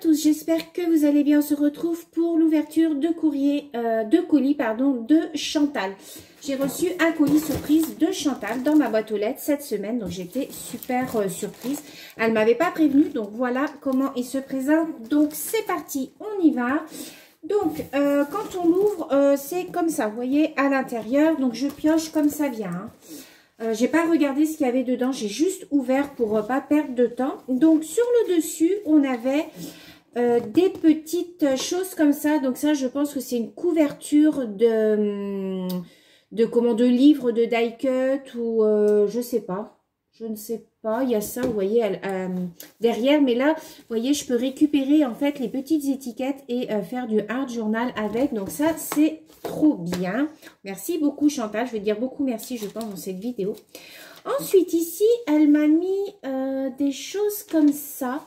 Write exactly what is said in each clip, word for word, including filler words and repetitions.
tous, j'espère que vous allez bien. On se retrouve pour l'ouverture de courrier, euh, de colis pardon, de Chantal. J'ai reçu un colis surprise de Chantal dans ma boîte aux lettres cette semaine, donc j'étais super euh, surprise. Elle m'avait pas prévenue, donc voilà comment il se présente. Donc c'est parti, on y va. Donc euh, quand on l'ouvre, euh, c'est comme ça, vous voyez, à l'intérieur. Donc je pioche comme ça vient. Hein. Euh, j'ai pas regardé ce qu'il y avait dedans, j'ai juste ouvert pour euh, pas perdre de temps. Donc sur le dessus, on avait euh, des petites choses comme ça. Donc ça, je pense que c'est une couverture de de comment de livres de die cut ou euh, je sais pas. Je ne sais pas, il y a ça, vous voyez, elle, euh, derrière. Mais là, vous voyez, je peux récupérer en fait les petites étiquettes et euh, faire du art journal avec. Donc ça, c'est trop bien. Merci beaucoup Chantal, je vais dire beaucoup merci, je pense, dans cette vidéo. Ensuite, ici, elle m'a mis euh, des choses comme ça.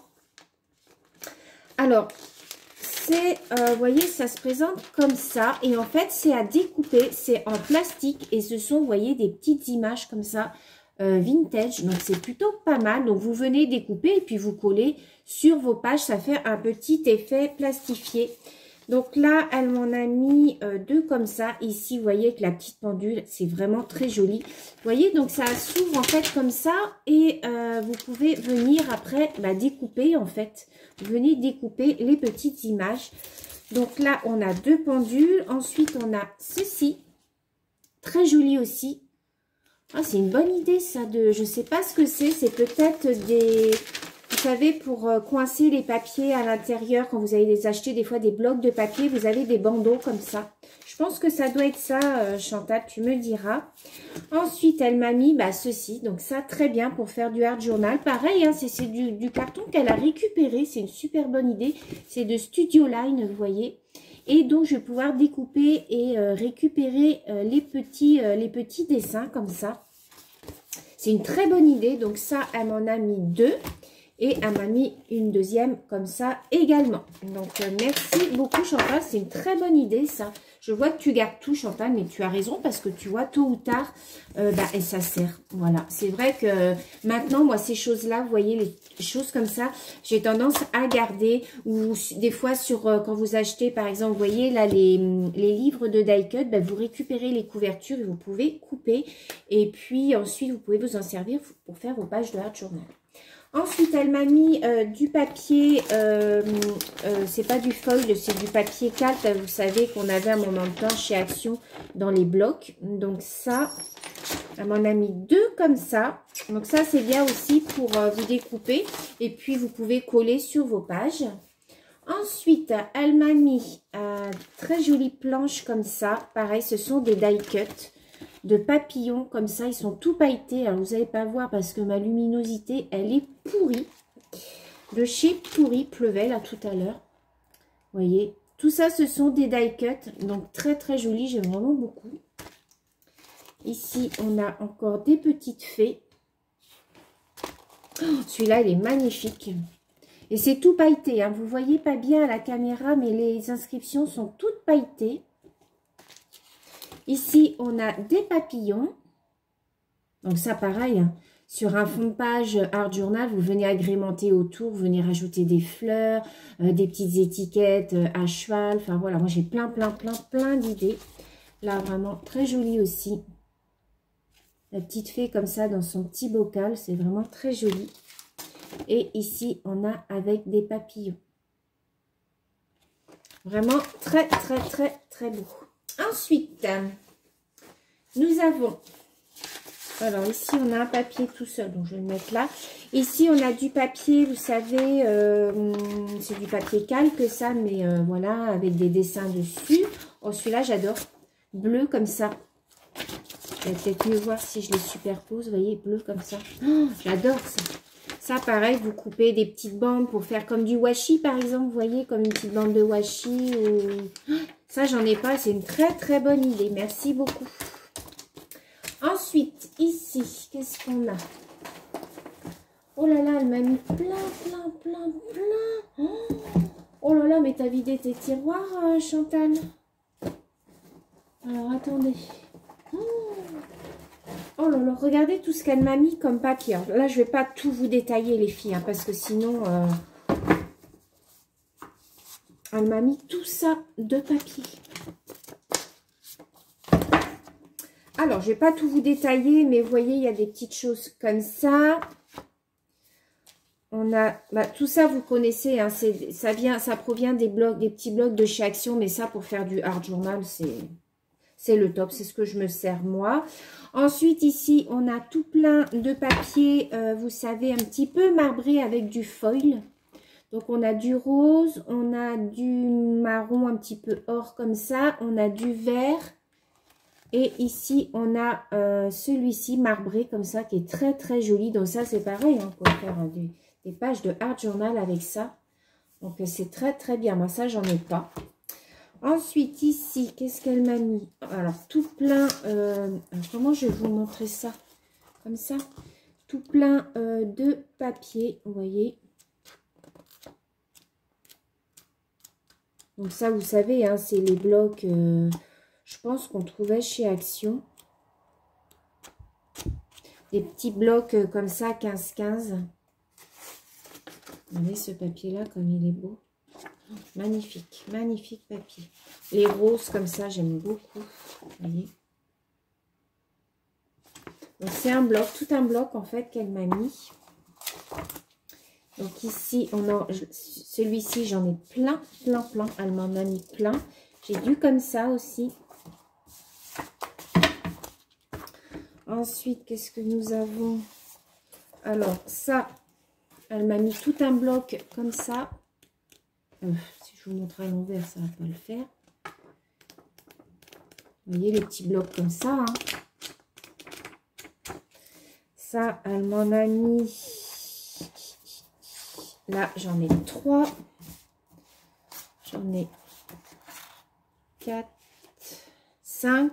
Alors, c'est, euh, vous voyez, ça se présente comme ça. Et en fait, c'est à découper, c'est en plastique. Et ce sont, vous voyez, des petites images comme ça. Euh, vintage, donc c'est plutôt pas mal. Donc vous venez découper et puis vous collez sur vos pages, ça fait un petit effet plastifié. Donc là, elle m'en a mis euh, deux comme ça. Ici, vous voyez que la petite pendule, c'est vraiment très joli. Vous voyez, donc ça s'ouvre en fait comme ça et euh, vous pouvez venir après bah, découper en fait. Vous venez découper les petites images. Donc là, on a deux pendules. Ensuite, on a ceci, très joli aussi. Ah, c'est une bonne idée ça, de, je sais pas ce que c'est, c'est peut-être des, vous savez, pour euh, coincer les papiers à l'intérieur, quand vous allez les acheter, des fois des blocs de papier, vous avez des bandeaux comme ça. Je pense que ça doit être ça, euh, Chantal, tu me diras. Ensuite, elle m'a mis bah, ceci, donc ça, très bien pour faire du art journal. Pareil, hein, c'est du, du carton qu'elle a récupéré, c'est une super bonne idée, c'est de Studio Line, vous voyez. Et donc, je vais pouvoir découper et euh, récupérer euh, les, petits, euh, les petits dessins comme ça. C'est une très bonne idée. Donc, ça, elle m'en a mis deux. Et elle m'a mis une deuxième comme ça également. Donc, euh, merci beaucoup, Chantal. C'est une très bonne idée, ça. Je vois que tu gardes tout, Chantal, mais tu as raison parce que tu vois, tôt ou tard, euh, bah, et ça sert. Voilà. C'est vrai que maintenant, moi, ces choses-là, vous voyez, les choses comme ça, j'ai tendance à garder. Ou des fois, sur euh, quand vous achetez, par exemple, vous voyez, là, les, les livres de die cut, bah, vous récupérez les couvertures et vous pouvez couper. Et puis, ensuite, vous pouvez vous en servir pour faire vos pages de art journal. Ensuite, elle m'a mis euh, du papier, euh, euh, c'est pas du foil, c'est du papier calque, vous savez qu'on avait un moment de temps chez Action dans les blocs. Donc ça, elle m'en a mis deux comme ça. Donc ça, c'est bien aussi pour euh, vous découper. Et puis, vous pouvez coller sur vos pages. Ensuite, elle m'a mis euh, très jolie planche comme ça. Pareil, ce sont des die cut de papillons comme ça, ils sont tout pailletés. Alors vous n'allez pas voir parce que ma luminosité elle est pourrie, de chez Pourri pleuvait là tout à l'heure. Vous voyez, tout ça ce sont des die cut, donc très très joli, j'aime vraiment beaucoup. Ici on a encore des petites fées. Oh, celui-là il est magnifique et c'est tout pailleté, hein. Vous voyez pas bien à la caméra mais les inscriptions sont toutes pailletées. Ici, on a des papillons. Donc ça, pareil, hein, sur un fond de page art journal, vous venez agrémenter autour, vous venez rajouter des fleurs, euh, des petites étiquettes euh, à cheval. Enfin voilà, moi j'ai plein, plein, plein, plein d'idées. Là, vraiment très joli aussi. La petite fée comme ça dans son petit bocal, c'est vraiment très joli. Et ici, on a avec des papillons. Vraiment très, très, très, très beau. Ensuite, nous avons, alors ici on a un papier tout seul, donc je vais le mettre là. Ici on a du papier, vous savez, euh, c'est du papier calque ça, mais euh, voilà, avec des dessins dessus. Oh, celui-là j'adore, bleu comme ça. Je vais peut-être mieux voir si je les superpose, vous voyez, bleu comme ça. Oh, j'adore ça. Ça, pareil, vous coupez des petites bandes pour faire comme du washi, par exemple, vous voyez, comme une petite bande de washi. Ou... Ça, j'en ai pas, c'est une très, très bonne idée. Merci beaucoup. Ensuite, ici, qu'est-ce qu'on a? Oh là là, elle m'a mis plein, plein, plein, plein. Oh là là, mais t'as vidé tes tiroirs, euh, Chantal? Alors, attendez. Oh là là, regardez tout ce qu'elle m'a mis comme papier. Là, je ne vais pas tout vous détailler, les filles, hein, parce que sinon... Euh... elle m'a mis tout ça de papier. Alors, je ne vais pas tout vous détailler, mais vous voyez, il y a des petites choses comme ça. On a, bah, tout ça, vous connaissez, hein, ça vient, ça provient des blocs, des petits blocs de chez Action, mais ça, pour faire du art journal, c'est le top, c'est ce que je me sers moi. Ensuite, ici, on a tout plein de papier, euh, vous savez, un petit peu marbré avec du foil. Donc, on a du rose, on a du marron un petit peu or comme ça, on a du vert. Et ici, on a euh, celui-ci marbré comme ça, qui est très, très joli. Donc, ça, c'est pareil, hein, pour faire hein, des, des pages de art journal avec ça. Donc, c'est très, très bien. Moi, ça, j'en ai pas. Ensuite, ici, qu'est-ce qu'elle m'a mis? Alors, tout plein... Euh, comment je vais vous montrer ça? Comme ça. Tout plein euh, de papier, vous voyez. Donc, ça, vous savez, hein, c'est les blocs... Euh, je pense qu'on trouvait chez Action. Des petits blocs comme ça, quinze quinze. Regardez ce papier-là, comme il est beau. Magnifique, magnifique papier. Les roses comme ça, j'aime beaucoup. Vous voyez. Donc, c'est un bloc, tout un bloc, en fait, qu'elle m'a mis. Donc, ici, on a celui-ci, j'en ai plein, plein, plein. Elle m'en a mis plein. J'ai du comme ça aussi. Ensuite, qu'est-ce que nous avons? Alors, ça, elle m'a mis tout un bloc comme ça. Euh, si je vous montre à l'envers, ça ne va pas le faire. Vous voyez les petits blocs comme ça. Hein. Ça, elle m'en a mis... Là, j'en ai trois. J'en ai quatre, cinq.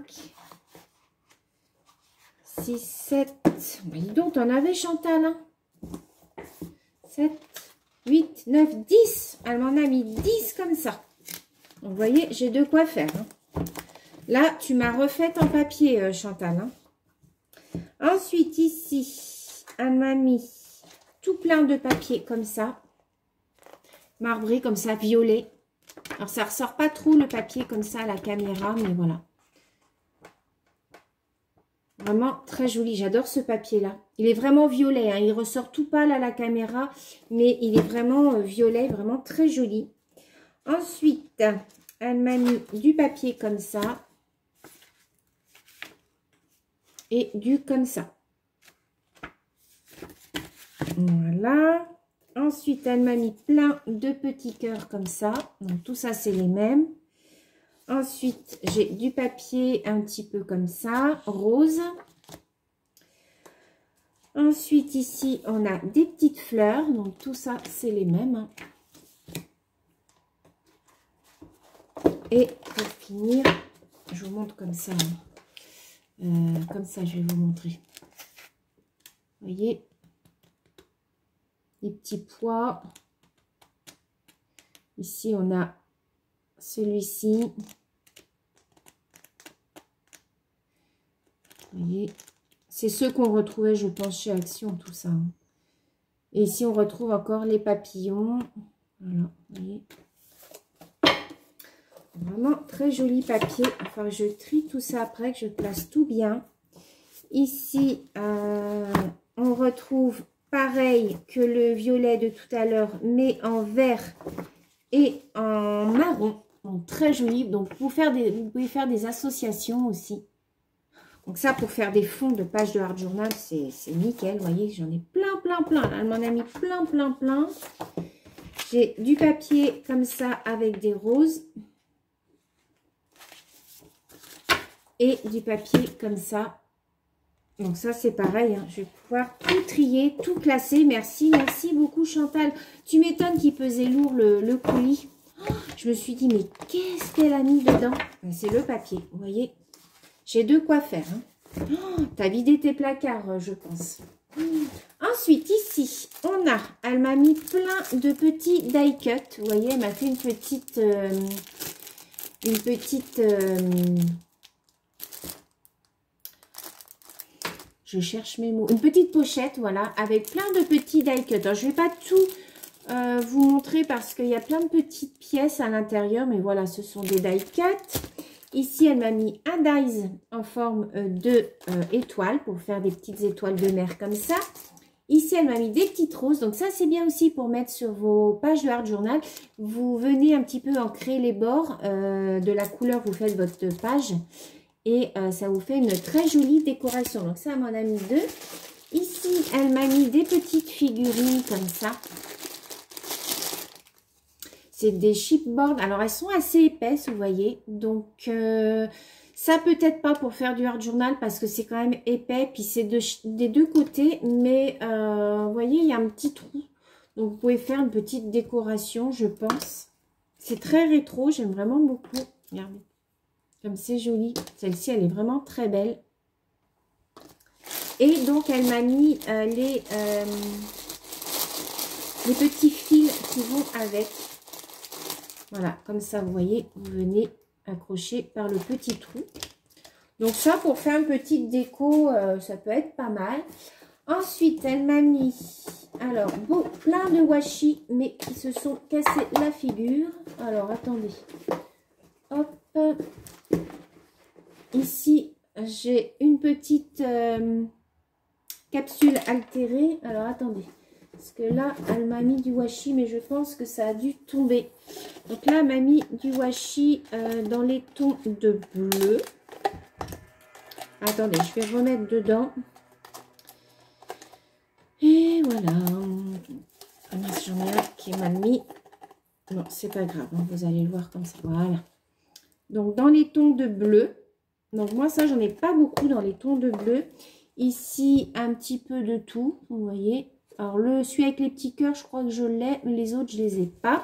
six, sept, dis donc, t'en avais Chantal, hein sept, huit, neuf, dix. Elle m'en a mis dix comme ça. Donc, vous voyez, j'ai de quoi faire. Hein. Là, tu m'as refaite en papier, euh, Chantal. Hein. Ensuite, ici, elle m'a mis tout plein de papier comme ça. Marbré, comme ça, violet. Alors, ça ressort pas trop le papier comme ça à la caméra, mais voilà. Vraiment très joli. J'adore ce papier-là. Il est vraiment violet. Hein. Il ressort tout pâle à la caméra. Mais il est vraiment euh, violet. Vraiment très joli. Ensuite, elle m'a mis du papier comme ça. Et du comme ça. Voilà. Ensuite, elle m'a mis plein de petits cœurs comme ça. Donc, tout ça, c'est les mêmes. Ensuite, j'ai du papier un petit peu comme ça, rose. Ensuite, ici, on a des petites fleurs. Donc, tout ça, c'est les mêmes. Hein. Et pour finir, je vous montre comme ça. Hein. Euh, comme ça, je vais vous montrer. Vous voyez, les petits pois. Ici, on a celui-ci. Vous voyez, c'est ceux qu'on retrouvait, je pense, chez Action, tout ça. Hein. Et ici, on retrouve encore les papillons. Voilà, vous voyez. Vraiment très joli papier. Enfin, je trie tout ça après, que je place tout bien. Ici, euh, on retrouve pareil que le violet de tout à l'heure, mais en vert et en marron. Donc, très joli. Donc, pour faire des, vous pouvez faire des associations aussi. Donc, ça, pour faire des fonds de pages de art journal, c'est nickel. Vous voyez, j'en ai plein, plein, plein. Elle m'en a mis plein, plein, plein. J'ai du papier comme ça avec des roses. Et du papier comme ça. Donc, ça, c'est pareil. Hein. Je vais pouvoir tout trier, tout classer. Merci, merci beaucoup, Chantal. Tu m'étonnes qu'il pesait lourd le, le colis. Oh, je me suis dit, mais qu'est-ce qu'elle a mis dedans? C'est le papier, vous voyez. J'ai de quoi faire. Hein. Oh, t'as vidé tes placards, je pense. Ensuite, ici, on a, elle m'a mis plein de petits die cut. Vous voyez, elle m'a fait une petite, euh, une petite, euh, je cherche mes mots, une petite pochette, voilà, avec plein de petits die cut. Alors, je ne vais pas tout euh, vous montrer parce qu'il y a plein de petites pièces à l'intérieur. Mais voilà, ce sont des die cut. Ici, elle m'a mis un dies en forme de euh, étoile pour faire des petites étoiles de mer comme ça. Ici, elle m'a mis des petites roses. Donc ça, c'est bien aussi pour mettre sur vos pages de Art Journal. Vous venez un petit peu ancrer les bords euh, de la couleur, vous faites votre page. Et euh, ça vous fait une très jolie décoration. Donc ça, elle m'en a mis deux. Ici, elle m'a mis des petites figurines comme ça. C'est des chipboards. Alors, elles sont assez épaisses, vous voyez. Donc, euh, ça peut-être pas pour faire du Art Journal parce que c'est quand même épais. Puis, c'est de, des deux côtés. Mais, euh, vous voyez, il y a un petit trou. Donc, vous pouvez faire une petite décoration, je pense. C'est très rétro. J'aime vraiment beaucoup. Regardez. Comme c'est joli. Celle-ci, elle est vraiment très belle. Et donc, elle m'a mis euh, les, euh, les petits fils qui vont avec. Voilà, comme ça, vous voyez, vous venez accrocher par le petit trou. Donc ça, pour faire une petite déco, euh, ça peut être pas mal. Ensuite, elle m'a mis, alors, beau, plein de washi, mais qui se sont cassés la figure. Alors, attendez. Hop. Ici, j'ai une petite euh, capsule altérée. Alors, attendez. Parce que là, elle m'a mis du washi, mais je pense que ça a dû tomber. Donc là, elle m'a mis du washi euh, dans les tons de bleu. Attendez, je vais remettre dedans. Et voilà. Ah mince, j'en ai un qui m'a mis. Non, c'est pas grave, hein, vous allez le voir comme ça. Voilà. Donc, dans les tons de bleu. Donc, moi, ça, j'en ai pas beaucoup dans les tons de bleu. Ici, un petit peu de tout, vous voyez. Alors, le, celui avec les petits cœurs, je crois que je l'ai, mais les autres, je les ai pas.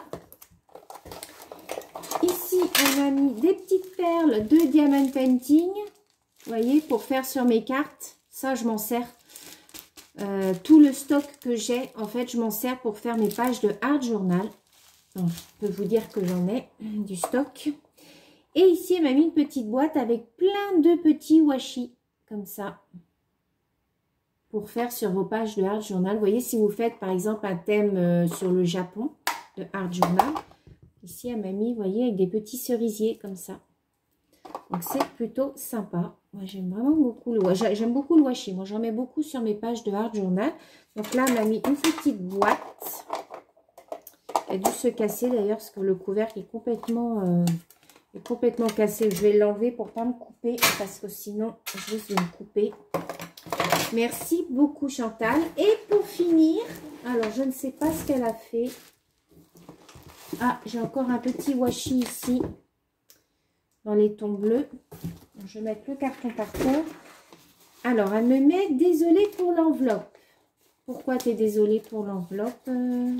Ici, elle m'a mis des petites perles de Diamond Painting, vous voyez, pour faire sur mes cartes. Ça, je m'en sers. Euh, tout le stock que j'ai, en fait, je m'en sers pour faire mes pages de Art Journal. Donc, je peux vous dire que j'en ai du stock. Et ici, elle m'a mis une petite boîte avec plein de petits washi, comme ça. Pour faire sur vos pages de Art Journal. Vous voyez, si vous faites par exemple un thème euh, sur le Japon de Art Journal, ici elle m'a mis, vous voyez, avec des petits cerisiers comme ça. Donc c'est plutôt sympa. Moi j'aime vraiment beaucoup le washi. J'aime beaucoup le washi. Moi j'en mets beaucoup sur mes pages de Art Journal. Donc là, elle m'a mis une petite boîte. Elle a dû se casser d'ailleurs parce que le couvercle est complètement, euh, est complètement cassé. Je vais l'enlever pour ne pas me couper parce que sinon je risque de me couper. Merci beaucoup Chantal. Et pour finir, alors je ne sais pas ce qu'elle a fait. Ah, j'ai encore un petit washi ici. Dans les tons bleus. Je vais mettre le carton par terre. Alors, elle me met désolée pour l'enveloppe. Pourquoi tu es désolée pour l'enveloppe?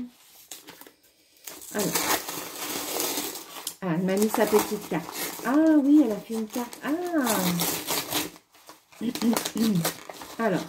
Alors. Ah, elle m'a mis sa petite carte. Ah oui, elle a fait une carte. Ah. Alors,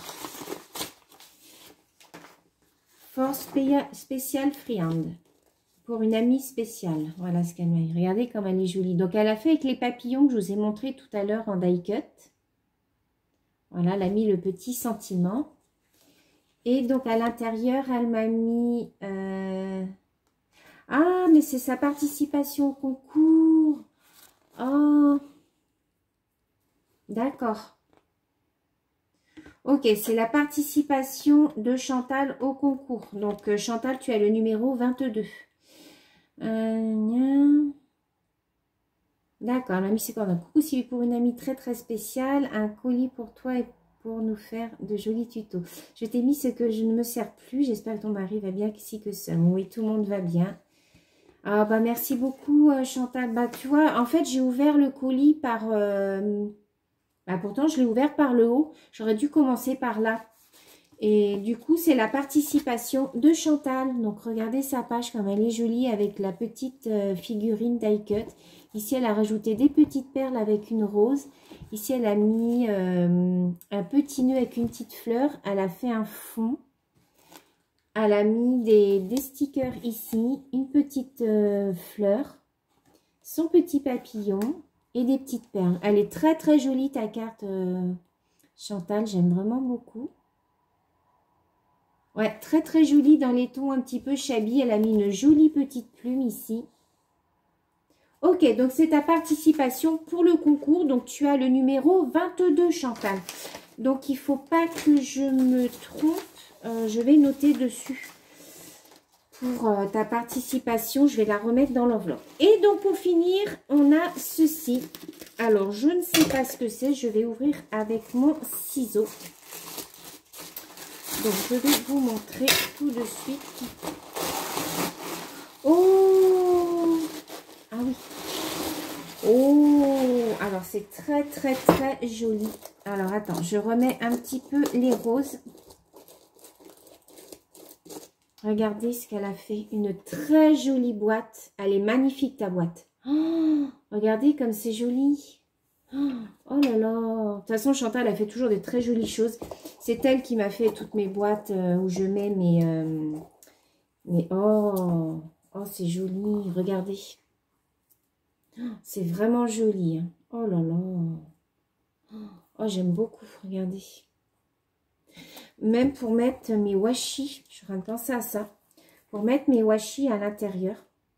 force spéciale friande pour une amie spéciale. Voilà ce qu'elle m'a dit. Regardez comme elle est jolie. Donc, elle a fait avec les papillons que je vous ai montré tout à l'heure en die cut. Voilà, elle a mis le petit sentiment. Et donc, à l'intérieur, elle m'a mis... Euh... Ah, mais c'est sa participation au concours. Oh, d'accord. Ok, c'est la participation de Chantal au concours. Donc, euh, Chantal, tu as le numéro vingt-deux. Euh, D'accord, l'ami, c'est quoi? Coucou, Sylvie, pour une amie très très spéciale. Un colis pour toi et pour nous faire de jolis tutos. Je t'ai mis ce que je ne me sers plus. J'espère que ton mari va bien qu'ici que ça. Oui, tout le monde va bien. Ah, bah, merci beaucoup, euh, Chantal. Bah, tu vois, en fait, j'ai ouvert le colis par... Euh, bah, pourtant, je l'ai ouvert par le haut. J'aurais dû commencer par là. Et du coup, c'est la participation de Chantal. Donc, regardez sa page comme elle est jolie avec la petite euh, figurine die cut. Ici, elle a rajouté des petites perles avec une rose. Ici, elle a mis euh, un petit nœud avec une petite fleur. Elle a fait un fond. Elle a mis des, des stickers ici. Une petite euh, fleur. Son petit papillon. Et des petites perles. Elle est très, très jolie ta carte, euh, Chantal. J'aime vraiment beaucoup. Ouais, très très jolie dans les tons un petit peu shabby. Elle a mis une jolie petite plume ici. Ok, donc c'est ta participation pour le concours. Donc tu as le numéro vingt-deux, Chantal. Donc il ne faut pas que je me trompe. Euh, je vais noter dessus pour euh, ta participation. Je vais la remettre dans l'enveloppe. Et donc pour finir, on a ceci. Alors je ne sais pas ce que c'est. Je vais ouvrir avec mon ciseau. Donc je vais vous montrer tout de suite. Oh! Ah oui. Oh! Alors c'est très très très joli. Alors attends, je remets un petit peu les roses. Regardez ce qu'elle a fait. Une très jolie boîte. Elle est magnifique ta boîte. Oh, regardez comme c'est joli. Oh là là. De toute façon, Chantal a fait toujours de très jolies choses. C'est elle qui m'a fait toutes mes boîtes euh, où je mets mes... Euh, mes oh, oh c'est joli. Regardez. C'est vraiment joli. Hein. Oh là là. Oh, j'aime beaucoup. Regardez. Même pour mettre mes washi, je suis en train de penser à ça. Pour mettre mes washi à l'intérieur.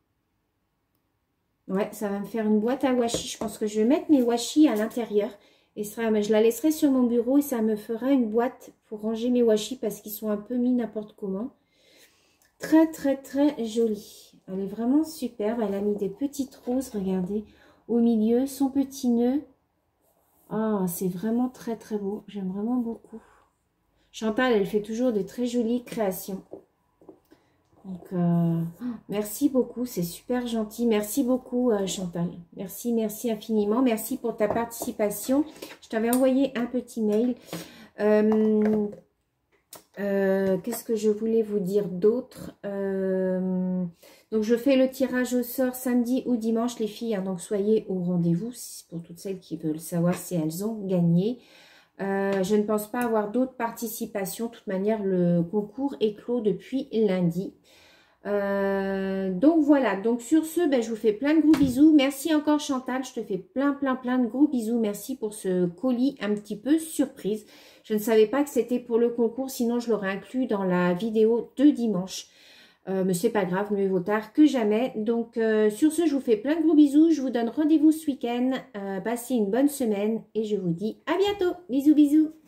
Ouais, ça va me faire une boîte à washi. Je pense que je vais mettre mes washi à l'intérieur. Et ça, je la laisserai sur mon bureau et ça me fera une boîte pour ranger mes washi parce qu'ils sont un peu mis n'importe comment. Très, très, très jolie. Elle est vraiment superbe. Elle a mis des petites roses, regardez, au milieu. Son petit nœud. Ah, c'est vraiment très, très beau. J'aime vraiment beaucoup. Chantal, elle fait toujours de très jolies créations. Donc, euh, merci beaucoup. C'est super gentil. Merci beaucoup, euh, Chantal. Merci, merci infiniment. Merci pour ta participation. Je t'avais envoyé un petit mail. Euh, euh, Qu'est-ce que je voulais vous dire d'autre euh, Donc, je fais le tirage au sort samedi ou dimanche, les filles. Hein, donc, soyez au rendez-vous pour toutes celles qui veulent savoir si elles ont gagné. Euh, je ne pense pas avoir d'autres participations. De toute manière, le concours est clos depuis lundi. Euh, donc voilà, donc sur ce, ben, je vous fais plein de gros bisous. Merci encore Chantal, je te fais plein, plein, plein de gros bisous. Merci pour ce colis un petit peu surprise. Je ne savais pas que c'était pour le concours, sinon je l'aurais inclus dans la vidéo de dimanche. Euh, mais c'est pas grave, mieux vaut tard que jamais. Donc euh, sur ce, je vous fais plein de gros bisous. Je vous donne rendez-vous ce week-end. Euh, passez une bonne semaine et je vous dis à bientôt. Bisous, bisous.